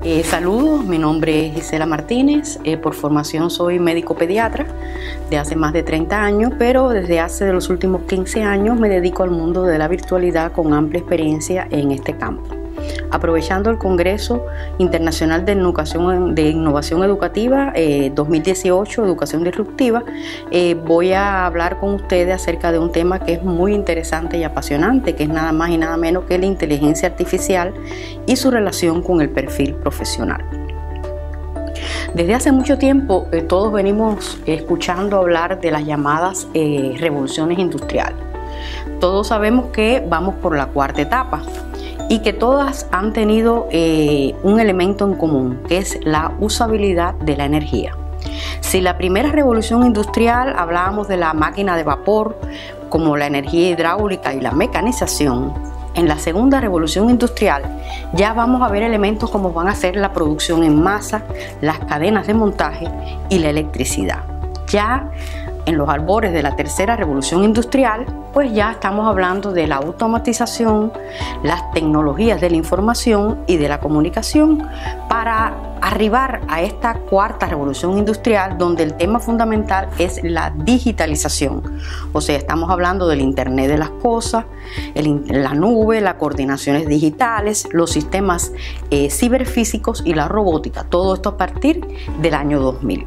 Saludos, mi nombre es Gisela Martínez, por formación soy médico pediatra de hace más de 30 años, pero desde hace los últimos 15 años me dedico al mundo de la virtualidad con amplia experiencia en este campo. Aprovechando el Congreso Internacional de Innovación Educativa 2018, Educación Disruptiva, voy a hablar con ustedes acerca de un tema que es muy interesante y apasionante, que es nada más y nada menos que la inteligencia artificial y su relación con el perfil profesional. Desde hace mucho tiempo todos venimos escuchando hablar de las llamadas revoluciones industriales. Todos sabemos que vamos por la cuarta etapa y que todas han tenido un elemento en común, que es la usabilidad de la energía. Si la primera revolución industrial hablábamos de la máquina de vapor, como la energía hidráulica y la mecanización, en la segunda revolución industrial ya vamos a ver elementos como van a ser la producción en masa, las cadenas de montaje y la electricidad. Ya en los albores de la tercera revolución industrial, pues ya estamos hablando de la automatización, las tecnologías de la información y de la comunicación para arribar a esta cuarta revolución industrial, donde el tema fundamental es la digitalización. O sea, estamos hablando del Internet de las cosas, la nube, las coordinaciones digitales, los sistemas ciberfísicos y la robótica. Todo esto a partir del año 2000.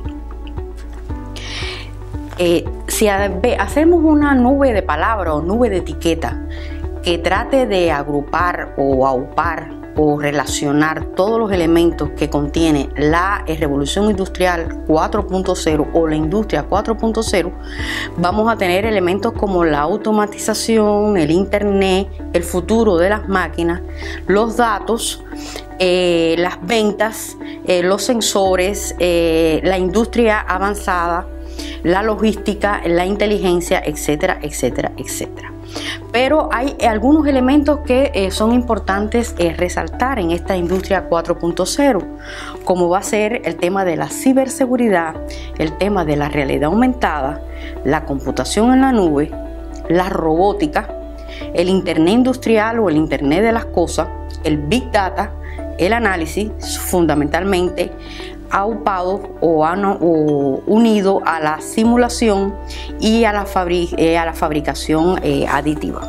Si hacemos una nube de palabras o nube de etiqueta que trate de agrupar o aupar o relacionar todos los elementos que contiene la revolución industrial 4.0 o la industria 4.0, vamos a tener elementos como la automatización, el internet, el futuro de las máquinas, los datos, las ventas, los sensores, la industria avanzada, la logística, la inteligencia, etcétera, etcétera, etcétera. Pero hay algunos elementos que son importantes resaltar en esta industria 4.0, como va a ser el tema de la ciberseguridad, el tema de la realidad aumentada, la computación en la nube, la robótica, el Internet industrial o el Internet de las cosas, el Big Data, el análisis, fundamentalmente aupado o unido a la simulación y a la fabricación aditiva.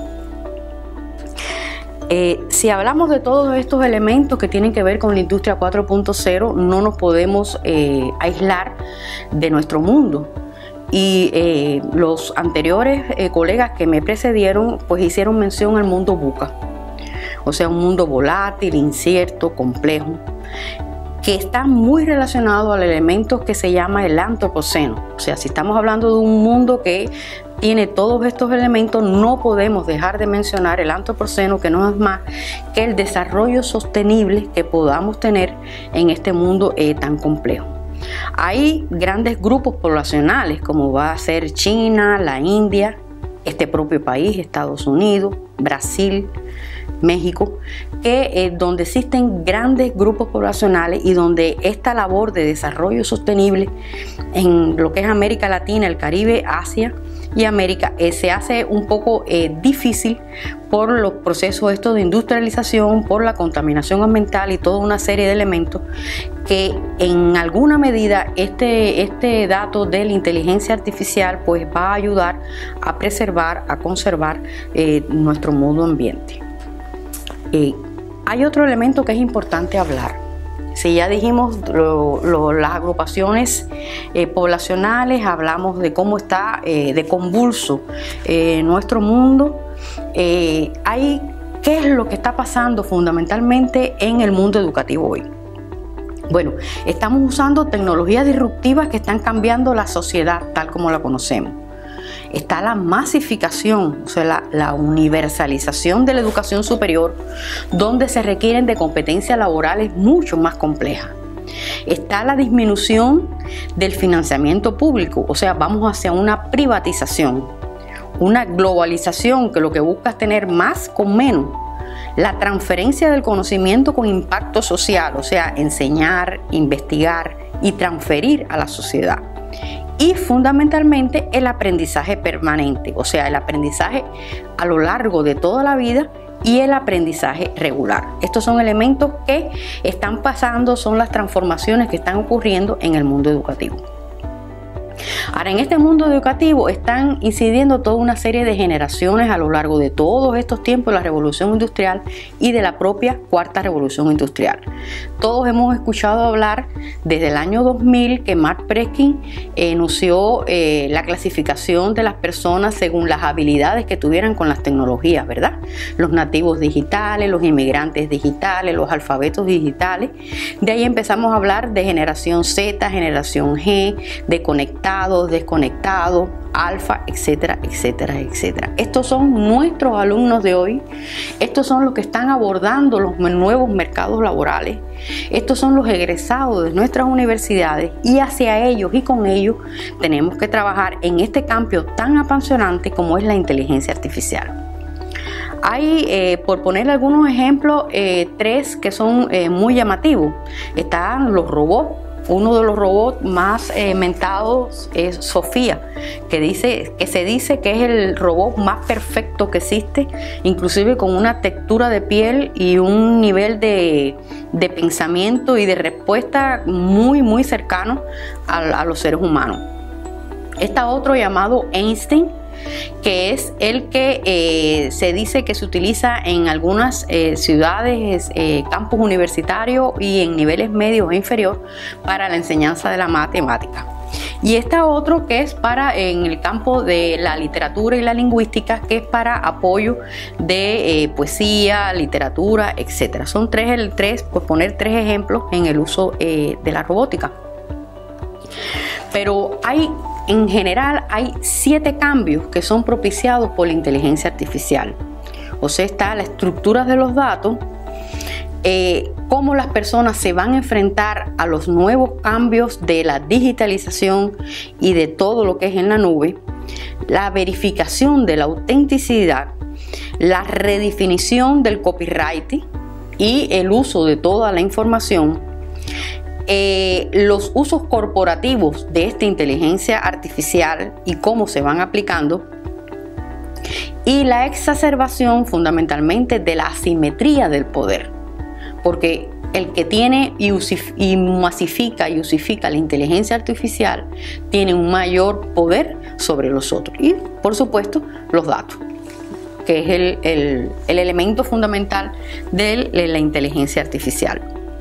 Si hablamos de todos estos elementos que tienen que ver con la industria 4.0, no nos podemos aislar de nuestro mundo. Y los anteriores colegas que me precedieron pues hicieron mención al mundo VUCA, o sea, un mundo volátil, incierto, complejo, que está muy relacionado al elemento que se llama el antropoceno. O sea, si estamos hablando de un mundo que tiene todos estos elementos, no podemos dejar de mencionar el antropoceno, que no es más que el desarrollo sostenible que podamos tener en este mundo tan complejo. Hay grandes grupos poblacionales, como va a ser China, la India, este propio país, Estados Unidos, Brasil, México, donde existen grandes grupos poblacionales y donde esta labor de desarrollo sostenible en lo que es América Latina, el Caribe, Asia y América se hace un poco difícil por los procesos estos de industrialización, por la contaminación ambiental y toda una serie de elementos que en alguna medida este dato de la inteligencia artificial pues va a ayudar a preservar, a conservar nuestro medio ambiente. Hay otro elemento que es importante hablar. Si ya dijimos las agrupaciones poblacionales, hablamos de cómo está de convulso nuestro mundo, ¿qué es lo que está pasando fundamentalmente en el mundo educativo hoy? Bueno, estamos usando tecnologías disruptivas que están cambiando la sociedad tal como la conocemos. Está la masificación, o sea, la universalización de la educación superior, donde se requieren de competencias laborales mucho más complejas. Está la disminución del financiamiento público, o sea, vamos hacia una privatización, una globalización que lo que busca es tener más con menos. La transferencia del conocimiento con impacto social, o sea, enseñar, investigar y transferir a la sociedad. Y fundamentalmente el aprendizaje permanente, o sea, el aprendizaje a lo largo de toda la vida y el aprendizaje regular. Estos son elementos que están pasando, son las transformaciones que están ocurriendo en el mundo educativo. Ahora, en este mundo educativo están incidiendo toda una serie de generaciones a lo largo de todos estos tiempos de la revolución industrial y de la propia cuarta revolución industrial. Todos hemos escuchado hablar desde el año 2000 que Mark Preskin enunció la clasificación de las personas según las habilidades que tuvieran con las tecnologías, ¿verdad? Los nativos digitales, los inmigrantes digitales, los alfabetos digitales. De ahí empezamos a hablar de generación Z, generación G, de conectados, desconectados, alfa, etcétera, etcétera, etcétera. Estos son nuestros alumnos de hoy. Estos son los que están abordando los nuevos mercados laborales. Estos son los egresados de nuestras universidades y hacia ellos y con ellos tenemos que trabajar en este cambio tan apasionante como es la inteligencia artificial. Hay, por poner algunos ejemplos, tres que son muy llamativos. Están los robots. Uno de los robots más mentados es Sofía, que se dice que es el robot más perfecto que existe, inclusive con una textura de piel y un nivel de pensamiento y de respuesta muy cercano a los seres humanos. Está otro llamado Einstein, que es el que se dice que se utiliza en algunas ciudades, campus universitarios y en niveles medios e inferior para la enseñanza de la matemática. Y está otro que es para en el campo de la literatura y la lingüística, que es para apoyo de poesía, literatura, etc. Son tres, por poner tres ejemplos en el uso de la robótica. Pero en general hay 7 cambios que son propiciados por la inteligencia artificial. O sea, está la estructura de los datos, cómo las personas se van a enfrentar a los nuevos cambios de la digitalización y de todo lo que es en la nube, la verificación de la autenticidad, la redefinición del copyright y el uso de toda la información, los usos corporativos de esta inteligencia artificial y cómo se van aplicando, y la exacerbación fundamentalmente de la asimetría del poder, porque el que tiene y masifica y usifica la inteligencia artificial tiene un mayor poder sobre los otros, y por supuesto los datos, que es el elemento fundamental de la inteligencia artificial.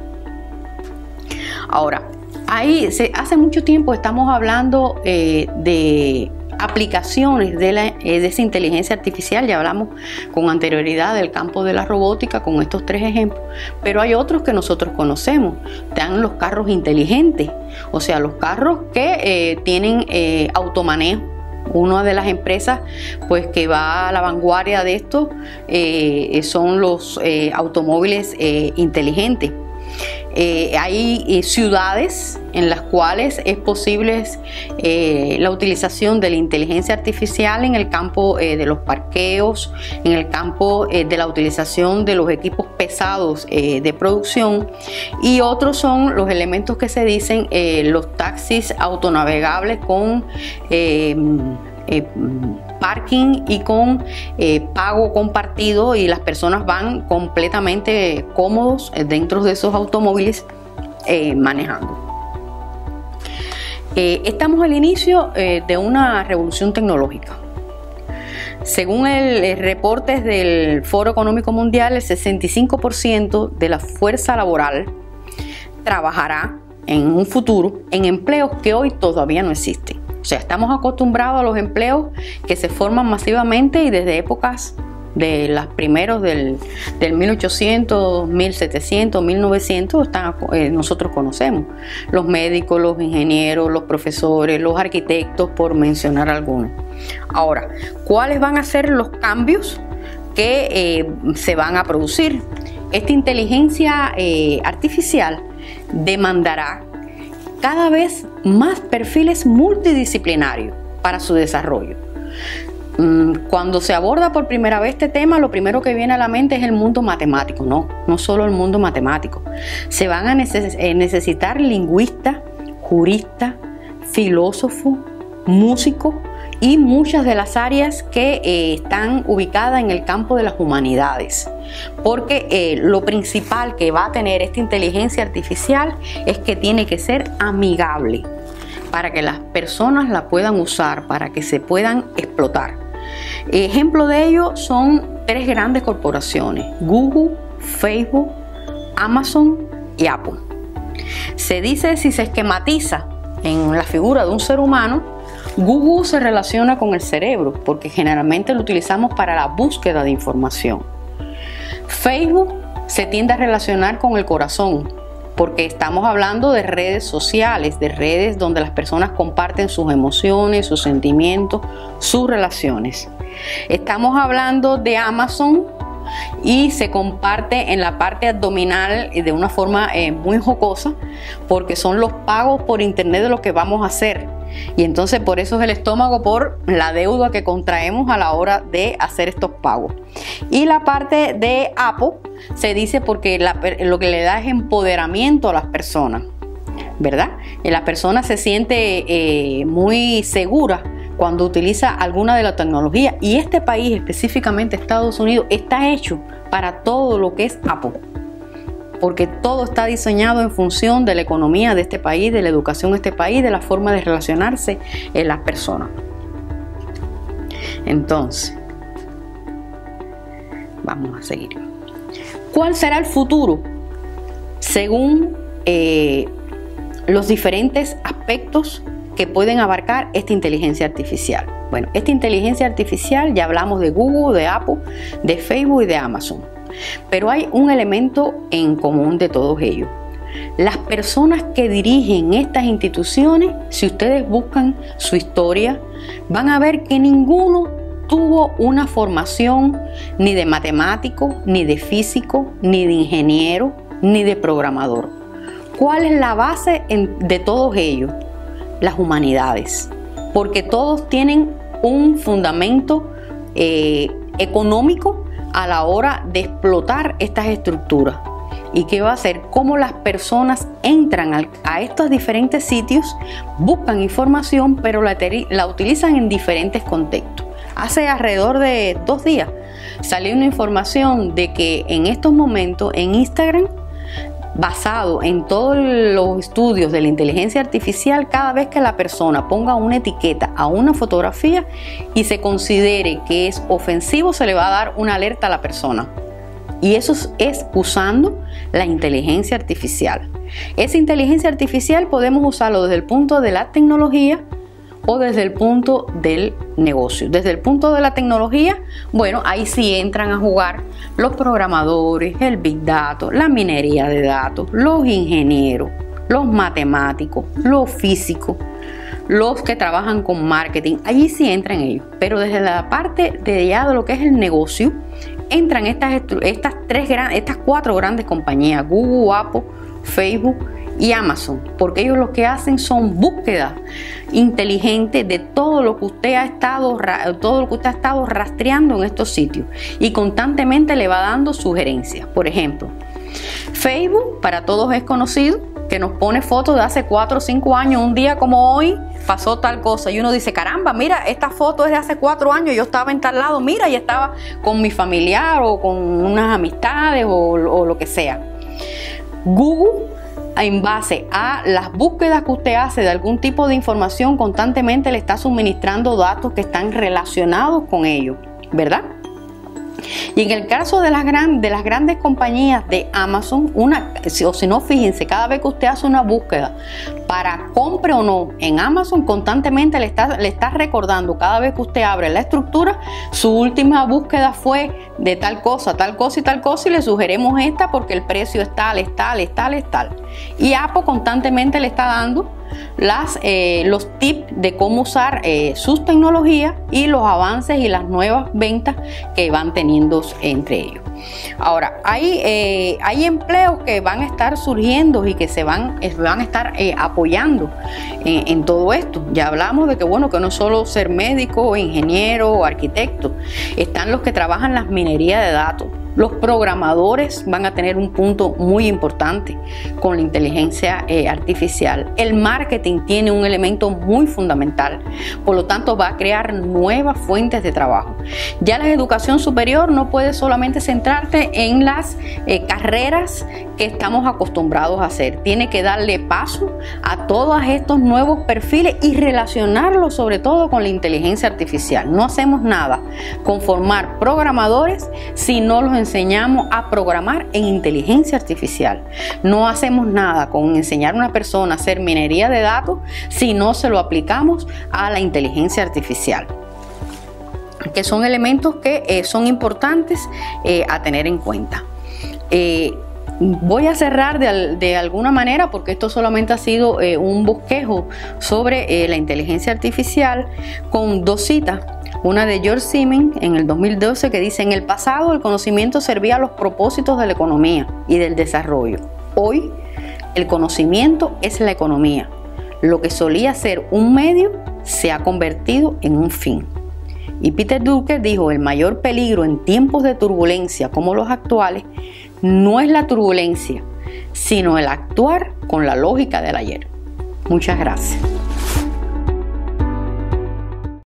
Ahora, hace mucho tiempo estamos hablando de aplicaciones de esa inteligencia artificial. Ya hablamos con anterioridad del campo de la robótica con estos 3 ejemplos, pero hay otros que nosotros conocemos. Están los carros inteligentes, o sea, los carros que tienen automanejo. Una de las empresas pues que va a la vanguardia de esto son los automóviles inteligentes. Hay ciudades en las cuales es posible la utilización de la inteligencia artificial en el campo de los parqueos, en el campo de la utilización de los equipos pesados de producción, y otros son los elementos que se dicen los taxis autonavegables con parking y con pago compartido, y las personas van completamente cómodos dentro de esos automóviles manejando. Estamos al inicio de una revolución tecnológica. Según el reportes del Foro Económico Mundial, el 65% de la fuerza laboral trabajará en un futuro en empleos que hoy todavía no existen. O sea, estamos acostumbrados a los empleos que se forman masivamente y desde épocas de las primeros del 1800, 1700, 1900 nosotros conocemos. Los médicos, los ingenieros, los profesores, los arquitectos, por mencionar algunos. Ahora, ¿cuáles van a ser los cambios que se van a producir? Esta inteligencia artificial demandará cada vez más perfiles multidisciplinarios para su desarrollo. Cuando se aborda por primera vez este tema, lo primero que viene a la mente es el mundo matemático. No solo el mundo matemático. Se van a necesitar lingüistas, juristas, filósofos, músicos y muchas de las áreas que están ubicadas en el campo de las humanidades, porque lo principal que va a tener esta inteligencia artificial es que tiene que ser amigable para que las personas la puedan usar, para que se puedan explotar. Ejemplo de ello son 3 grandes corporaciones: Google, Facebook, Amazon y Apple. Se dice, si se esquematiza en la figura de un ser humano, Google se relaciona con el cerebro porque generalmente lo utilizamos para la búsqueda de información. Facebook se tiende a relacionar con el corazón porque estamos hablando de redes sociales, de redes donde las personas comparten sus emociones, sus sentimientos, sus relaciones. Estamos hablando de Amazon y se comparte en la parte abdominal de una forma muy jocosa, porque son los pagos por internet de lo que vamos a hacer, y entonces por eso es el estómago, por la deuda que contraemos a la hora de hacer estos pagos. Y la parte de Apple se dice porque lo que le da es empoderamiento a las personas, ¿verdad? Y la persona se siente muy segura cuando utiliza alguna de la tecnología, y este país, específicamente Estados Unidos, está hecho para todo lo que es Apple, porque todo está diseñado en función de la economía de este país, de la educación de este país, de la forma de relacionarse en las personas. Entonces, vamos a seguir. ¿Cuál será el futuro? Según los diferentes aspectos que pueden abarcar esta inteligencia artificial. Bueno, esta inteligencia artificial, ya hablamos de Google, de Apple, de Facebook y de Amazon. Pero hay un elemento en común de todos ellos. Las personas que dirigen estas instituciones, si ustedes buscan su historia, van a ver que ninguno tuvo una formación ni de matemático, ni de físico, ni de ingeniero, ni de programador. ¿Cuál es la base de todos ellos? Las humanidades, porque todos tienen un fundamento económico a la hora de explotar estas estructuras. ¿Y qué va a hacer? Cómo las personas entran a estos diferentes sitios, buscan información, pero la utilizan en diferentes contextos. Hace alrededor de 2 días salió una información de que en estos momentos en Instagram, basado en todos los estudios de la inteligencia artificial, cada vez que la persona ponga una etiqueta a una fotografía y se considere que es ofensivo, se le va a dar una alerta a la persona. Y eso es usando la inteligencia artificial. Esa inteligencia artificial podemos usarlo desde el punto de la tecnología o desde el punto del negocio. Desde el punto de la tecnología, bueno, ahí sí entran a jugar los programadores, el Big Data, la minería de datos, los ingenieros, los matemáticos, los físicos, los que trabajan con marketing. Allí sí entran ellos. Pero desde la parte de ya de lo que es el negocio, entran estas 4 grandes compañías: Google, Apple, Facebook y Amazon, porque ellos lo que hacen son búsquedas inteligentes de todo lo que usted ha estado rastreando en estos sitios, y constantemente le va dando sugerencias. Por ejemplo, Facebook para todos es conocido, que nos pone fotos de hace 4 o 5 años. Un día como hoy pasó tal cosa y uno dice: caramba, mira, esta foto es de hace 4 años, yo estaba en tal lado, mira, y estaba con mi familiar o con unas amistades o lo que sea. Google, en base a las búsquedas que usted hace de algún tipo de información, constantemente le está suministrando datos que están relacionados con ello, ¿verdad? Y en el caso de las grandes compañías de Amazon, o si no, fíjense, cada vez que usted hace una búsqueda para compre o no en Amazon, constantemente le está recordando, cada vez que usted abre la estructura, su última búsqueda fue de tal cosa y tal cosa, y le sugerimos esta porque el precio es tal, es tal, es tal, es tal. Y Apple constantemente le está dando los tips de cómo usar sus tecnologías y los avances y las nuevas ventas que van teniendo entre ellos. Ahora, hay empleos que van a estar surgiendo y que se van a estar apoyando en todo esto. Ya hablamos de que, bueno, que no solo ser médico, ingeniero o arquitecto, están los que trabajan las minerías de datos, Los programadores van a tener un punto muy importante con la inteligencia artificial. El marketing tiene un elemento muy fundamental, por lo tanto va a crear nuevas fuentes de trabajo. Ya la educación superior no puede solamente centrarte en las carreras que estamos acostumbrados a hacer. Tiene que darle paso a todos estos nuevos perfiles y relacionarlos sobre todo con la inteligencia artificial. No hacemos nada con formar programadores si no los enseñamos a programar en inteligencia artificial. No hacemos nada con enseñar a una persona a hacer minería de datos si no se lo aplicamos a la inteligencia artificial, que son elementos que son importantes a tener en cuenta. Voy a cerrar de alguna manera, porque esto solamente ha sido un bosquejo sobre la inteligencia artificial, con dos citas. Una de George Siemens en el 2012 que dice: en el pasado el conocimiento servía a los propósitos de la economía y del desarrollo. Hoy el conocimiento es la economía. Lo que solía ser un medio se ha convertido en un fin. Y Peter Drucker dijo: el mayor peligro en tiempos de turbulencia como los actuales no es la turbulencia, sino el actuar con la lógica del ayer. Muchas gracias.